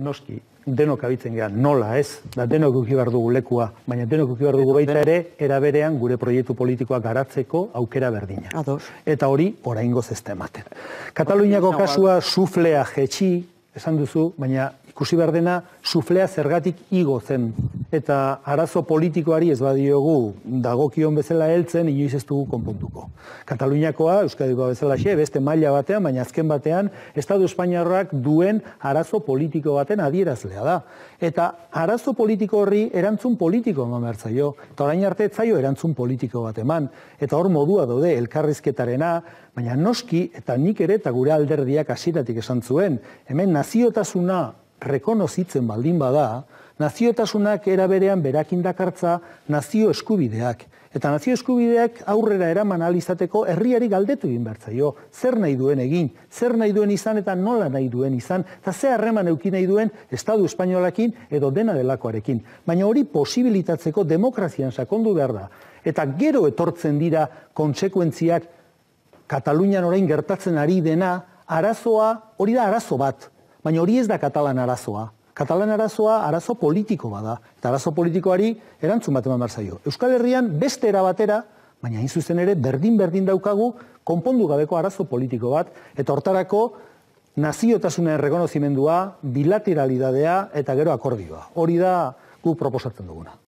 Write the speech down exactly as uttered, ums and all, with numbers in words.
noski, denok abitzen gehan, nola ez, da denok uki behar dugu lekua, baina denok uki behar dugu baita ere, era berean gure proiektu politikoak garatzeko aukera berdina. Ados. Eta hori, oraingoz ez da ematen. Kataluniako kasua suflea jetxi, esan duzu, baina ikusi behar dena, suflea zergatik igo zen. Eta arazo politikoari ez badiogu dagokion bezala heltzen, inoiz ez dugu konpontuko. Kataluniakoa, Euskadikoa bezala xe, beste maila batean, baina azken batean, Estatu Espainiarrak duen arazo politiko baten adierazlea da. Eta arazo politiko horri erantzun politiko eman behar zaio. Eta orain arte ez zaio erantzun politiko bat eman. Eta hor modua daude elkarrizketarena, baina noski, eta nik ere eta gure alderdiak hasieratik esan zuen, hemen naziotasuna rekonozitzen baldin bada, naziotasunak era berean berakin dakartza nazio eskubideak. Eta nazio eskubideak aurrera eraman ahal izateko herriari galdetu egin behar zaio. Zer nahi duen egin, zer nahi duen izan eta nola nahi duen izan, eta ze harreman eduki nahi duen Estatu Espainolarekin edo dena delakoarekin. Baina hori posibilitatzeko demokrazian sakondu behar da. Eta gero etortzen dira kontsekuentziak Katalunian orain gertatzen ari dena, arazoa, hori da arazo bat. Baina hori ez da katalan arazoa. Katalan arazoa arazo politiko bada. Eta arazo politikoari erantzun bat eman behar zaio. Euskal Herrian beste era batera, baina hain zuzen ere berdin-berdin daukagu konpondu gabeko arazo politiko bat, eta hortarako naziotasunen rekonozimendua, bilateralidadea eta gero akordioa. Hori da guk proposatzen duguna.